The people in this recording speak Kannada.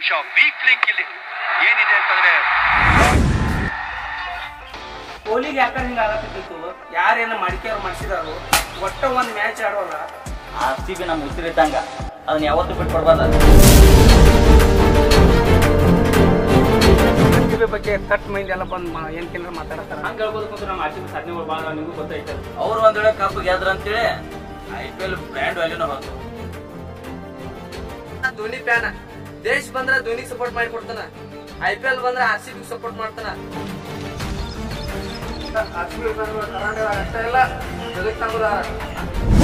ನಿಮಿಷ ವೀಕ್ ಲಿಂಕ್ ಇಲ್ಲಿ ಏನಿದೆ ಅಂತಂದ್ರೆ ಕೊಹ್ಲಿಗೆ ಯಾಕಂದ್ರೆ ಹಿಂಗ ಆಗತ್ತಿತ್ತು ಯಾರೇನ ಮಡಿಕೆಯವ್ರು ಮಾಡಿಸಿದಾರು ಒಟ್ಟ ಒಂದ್ ಮ್ಯಾಚ್ ಆಡೋಲ್ಲ RCB ನಮ್ ಉಸಿರಿದ್ದಂಗ ಅದನ್ನ ಯಾವತ್ತೂ ಬಿಟ್ಕೊಡ್ಬಾರ್ದು RCB ಬಗ್ಗೆ ಕಟ್ ಮೈಂಡ್ ಎಲ್ಲ ಬಂದು ಏನ್ ಕೇಂದ್ರ ಮಾತಾಡ್ತಾರ ಹಂಗ ಹೇಳ್ಬೋದು ನಮ್ಮ RCB ಸಾಧನೆ ಭಾಳ ನಿಮಗೂ ಗೊತ್ತೈತೆ ಅವ್ರು ಒಂದ್ ವೇಳೆ ಕಪ್ ಗೆದ್ರ ಅಂತೇಳಿ IPL ಬ್ರ್ಯಾಂಡ್ ವ್ಯಾಲ್ಯೂನ ಹೋಗ್ತು ಧೋನಿ ಫ್ಯಾನ್ ದೇಶ್ ಬಂದ್ರ ಧೋನಿಗೆ ಸಪೋರ್ಟ್ ಮಾಡಿ ಕೊಡ್ತಾನ IPL ಬಂದ್ರ RCB ಸಪೋರ್ಟ್ ಮಾಡ್ತಾನ RCB ಕರ್ನಾಟಕ ಅಷ್ಟೇ ಇಲ್ಲ ಜಗತ್ತಾಗ